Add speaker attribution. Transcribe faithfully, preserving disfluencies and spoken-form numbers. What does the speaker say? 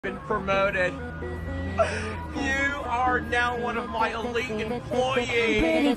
Speaker 1: been promoted. You are now one of my elite employees.